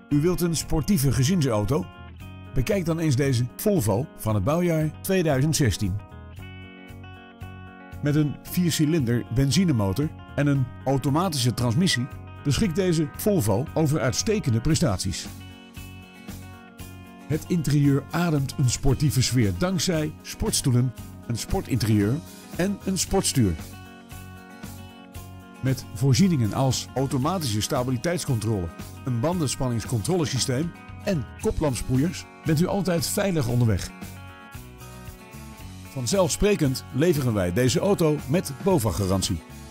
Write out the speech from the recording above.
U wilt een sportieve gezinsauto? Bekijk dan eens deze Volvo van het bouwjaar 2016. Met een 4-cilinder benzinemotor en een automatische transmissie beschikt deze Volvo over uitstekende prestaties. Het interieur ademt een sportieve sfeer dankzij sportstoelen, een sportinterieur en een sportstuur. Met voorzieningen als automatische stabiliteitscontrole, een bandenspanningscontrolesysteem en koplampsproeiers bent u altijd veilig onderweg. Vanzelfsprekend leveren wij deze auto met BOVAG-garantie.